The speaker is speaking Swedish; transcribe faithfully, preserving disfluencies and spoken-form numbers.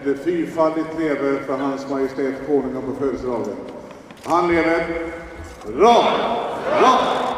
eller fyrfaldigt leve för hans majestät konungen på födelsedagen. Han lever. Bra! Bra!